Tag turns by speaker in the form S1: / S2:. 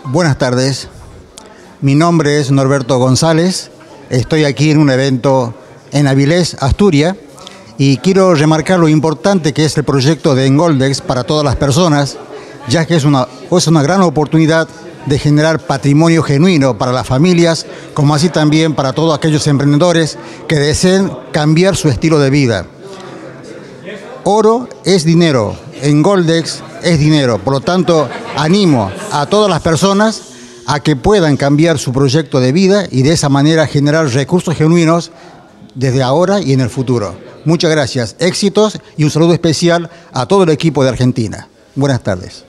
S1: Buenas tardes, mi nombre es Norberto González, estoy aquí en un evento en Avilés, Asturias, y quiero remarcar lo importante que es el proyecto de Engoldex para todas las personas, ya que es una gran oportunidad de generar patrimonio genuino para las familias, como así también para todos aquellos emprendedores que deseen cambiar su estilo de vida. Oro es dinero, Engoldex es dinero, por lo tanto animo a todas las personas a que puedan cambiar su proyecto de vida y de esa manera generar recursos genuinos desde ahora y en el futuro. Muchas gracias, éxitos y un saludo especial a todo el equipo de Argentina. Buenas tardes.